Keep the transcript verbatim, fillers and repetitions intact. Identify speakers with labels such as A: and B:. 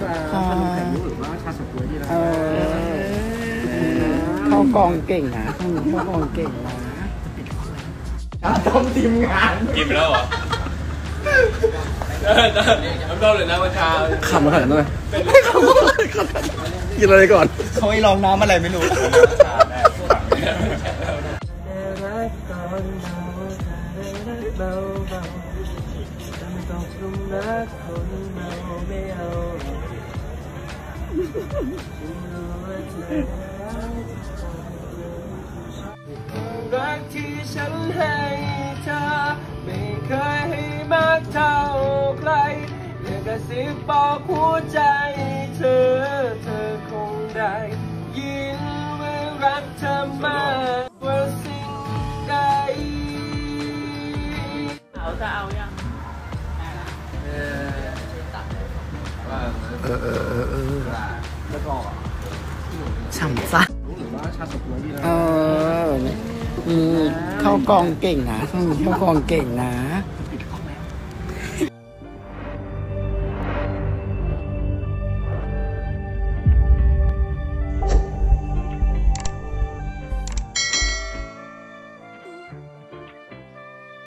A: มาขนมไข่มุกหรือว่าชาสก๊วยที่เรา
B: เข้ากองเก่งนะเข้ากองเก่งนะ
A: ต้องทีมงาน
C: กินไปแล้วเหรอน้ำต้มเลยนะวันเช้า
B: ขำมาขนาดนั้นเลยกินอะไรก่อน
A: เขาให้ลองน้ำอะไรไม่รู้รักที่ฉันให้เธอไม่เคยให้มากเท่าใครอยากกระซิบบอกหัวใจเธอเธอคงได้ยินว่ารักเธอมากกว่าสิ่งใดเอาจะเอายังเออเออเออเออเออแล้วก็
B: ฉ่ำซะ
A: หรือว่าชาสก๊วยที่เรา
B: เอออืมเข้ากองเก่งนะเข้ากองเก่งนะ